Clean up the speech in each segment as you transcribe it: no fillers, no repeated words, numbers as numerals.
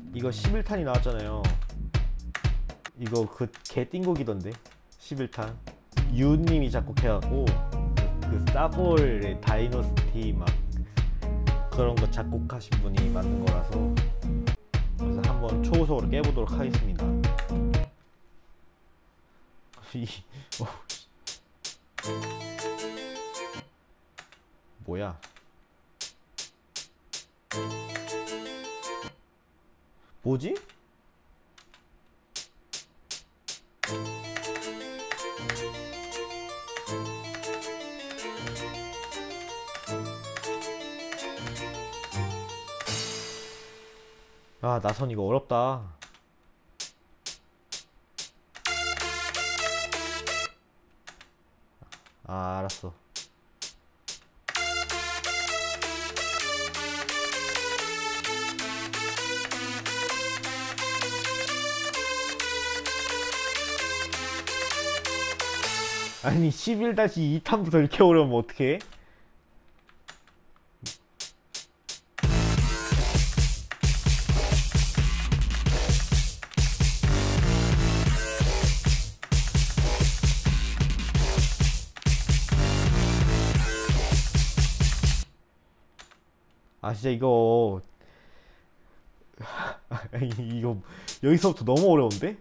이거 11탄이 나왔잖아요. 이거 그 개띵곡이던데 11탄 유님이 작곡해갖고 그 싸볼의 다이너스티 막 그런 거 작곡하신 분이 만든 거라서, 그래서 한번 초고속으로 깨보도록 하겠습니다. 뭐야? 뭐지? 아, 나선 이거 어렵다. 아, 알았어. 아니 11-2탄부터 이렇게 어려우면 어떡해? 아 진짜 이거 이거 여기서부터 너무 어려운데?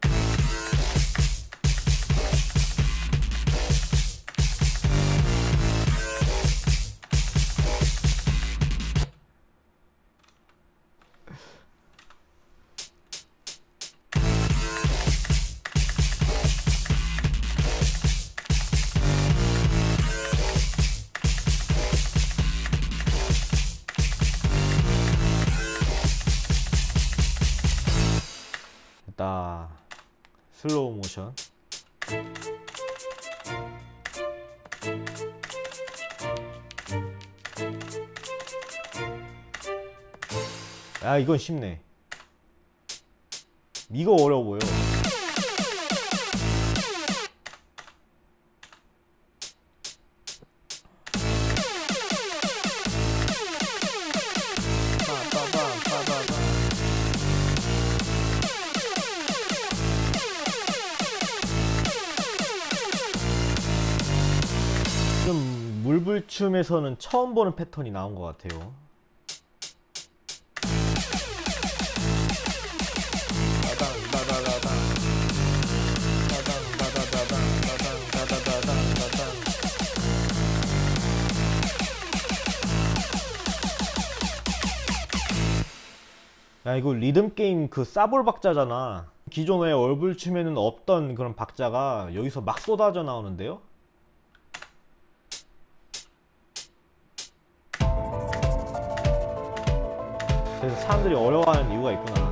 됐다. 슬로우 모션. 아 이건 쉽네. 이거 어려워 보여. 좀 물불춤에서는 처음 보는 패턴이 나온 것 같아요. 야 이거 리듬게임 그 싸볼 박자잖아. 기존의 얼굴춤에는 없던 그런 박자가 여기서 막 쏟아져 나오는데요? 그래서 사람들이 어려워하는 이유가 있구나.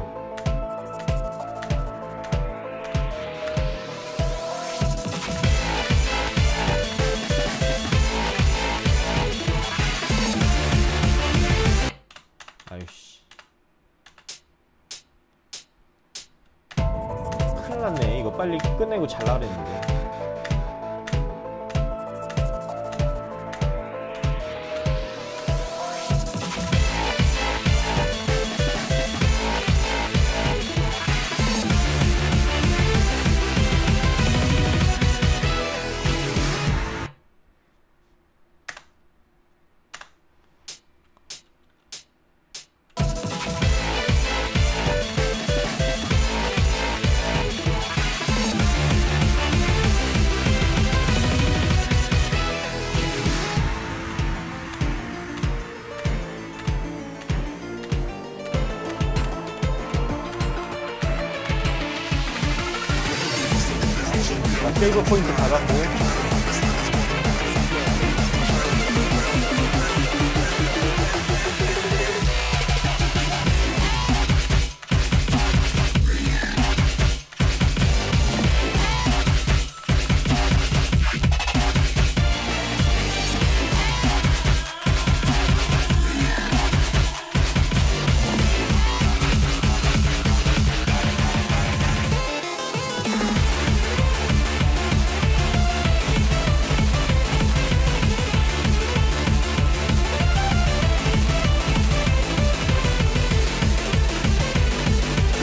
아유씨, 큰일 났네. 이거 빨리 끝내고 잘라 그랬는데. 세이브 포인트 받았고.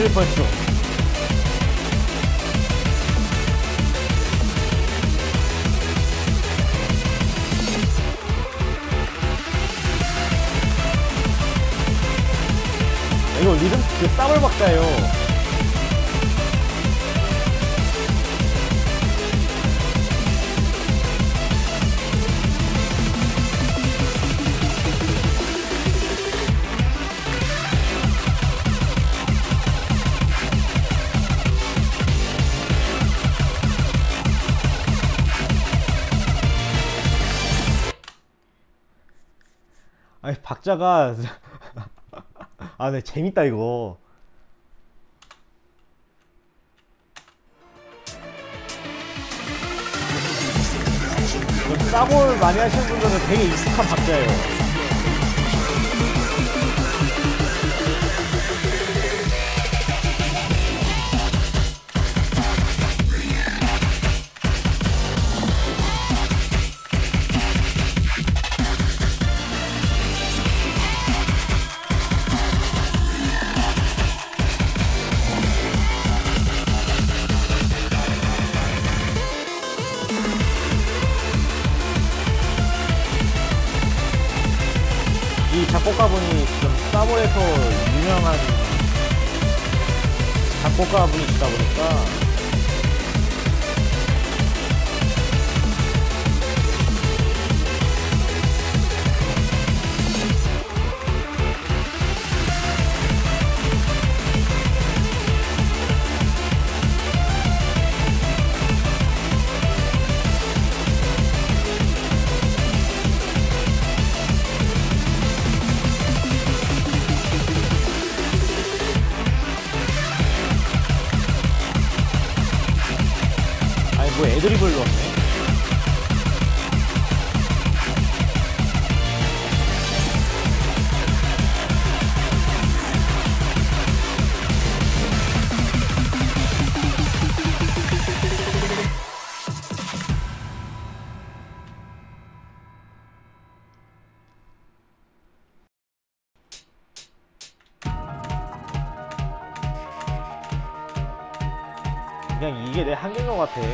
슬펐어. 이거 리듬 그 쌈을 박자예요. 아니 박자가 아, 네, 재밌다 이거. 싸볼 많이 하시는 분들은 되게 익숙한 박자예요. 이 작곡가분이 좀 싸볼에서 유명한 작곡가분이시다 보니까 뭐 애드립을 넣었네. 그냥 이게 내 한계인 것 같아.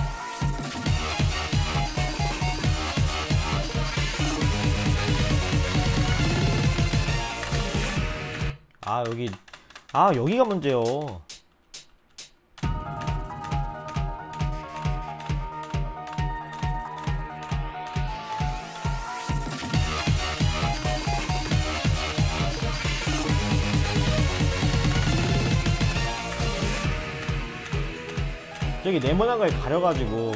아 여기 여기가 문제요. 저기 네모난 거에 가려가지고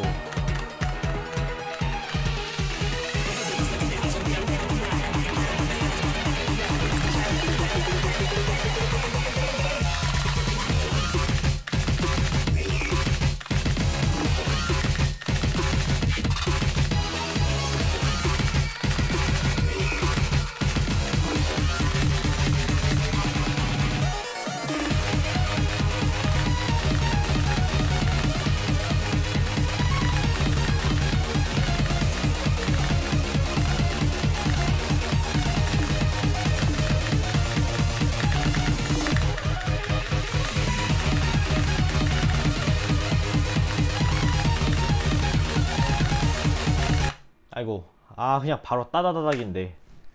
아이고 그냥 바로 따다다닥인데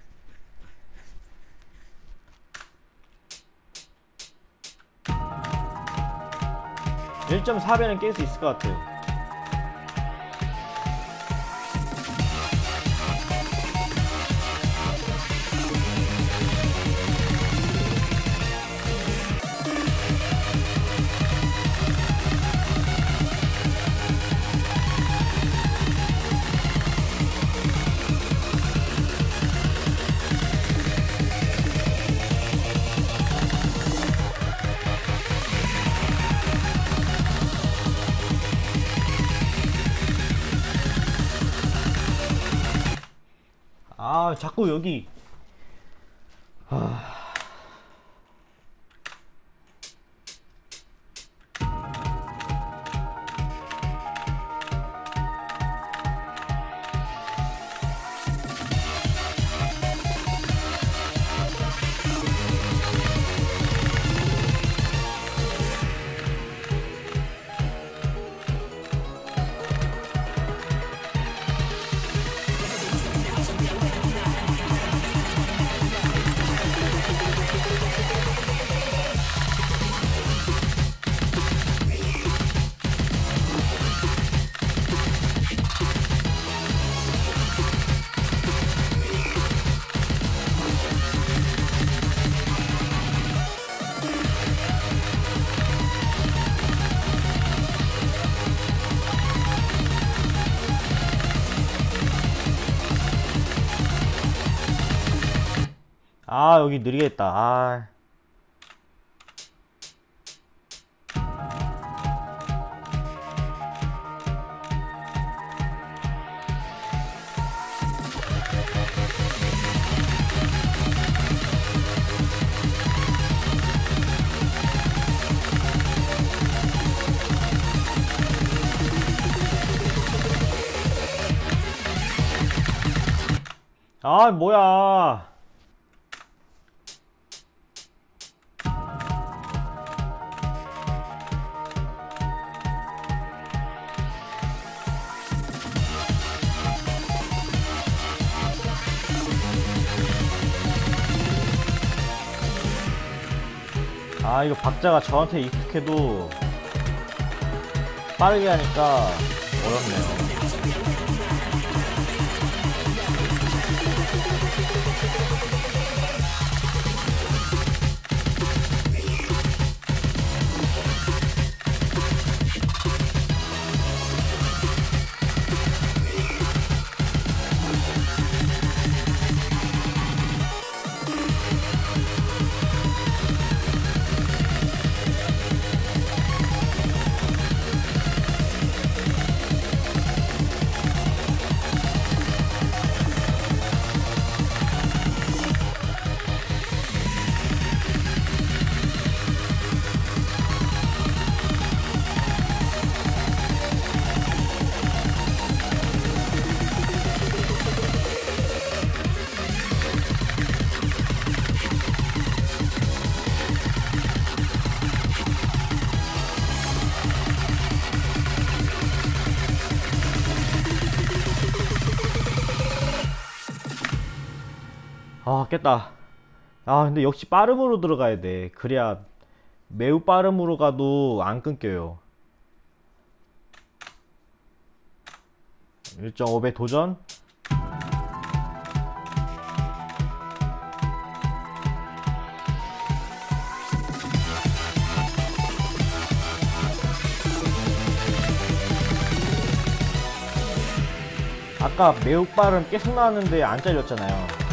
1.4배는 깰 수 있을 것 같아요. 자꾸 여기 아, 여기 느리겠다. 아. 아, 뭐야. 아, 이거 박자가 저한테 익숙해도 빠르게 하니까 어렵네요. 아, 깼다. 아, 근데 역시 빠름으로 들어가야 돼. 그래야 매우 빠름으로 가도 안 끊겨요. 1.5배 도전. 아까 매우 빠름 계속 나왔는데 안 잘렸잖아요.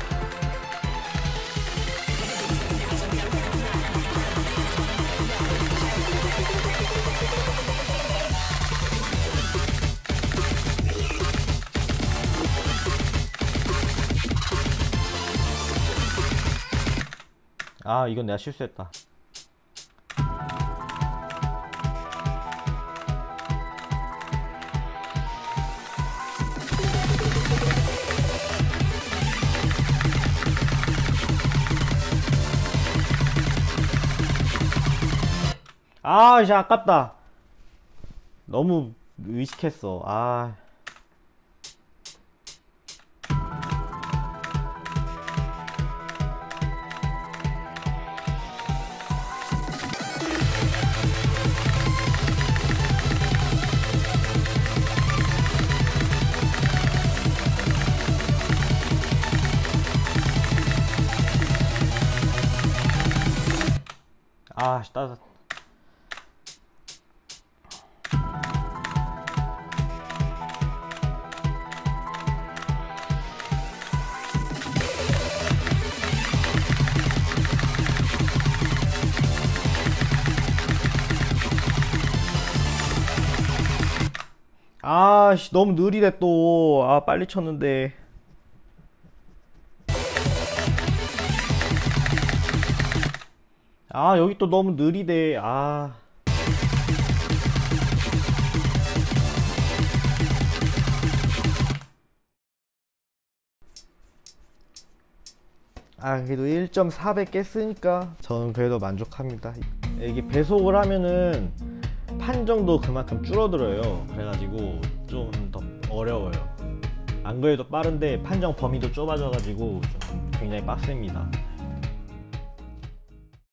아, 이건 내가 실수했다. 아, 진짜 아깝다. 너무 의식했어. 아. 아, 따 아씨, 너무 느리대 또. 아, 빨리 쳤는데. 아, 여기 또 너무 느리대. 아. 아, 그래도 1.4배 깼으니까 저는 그래도 만족합니다. 이게 배속을 하면은 판 정도 그만큼 줄어들어요. 그래가지고 좀 더 어려워요. 안 그래도 빠른데 판정 범위도 좁아져가지고 좀 굉장히 빡셉니다.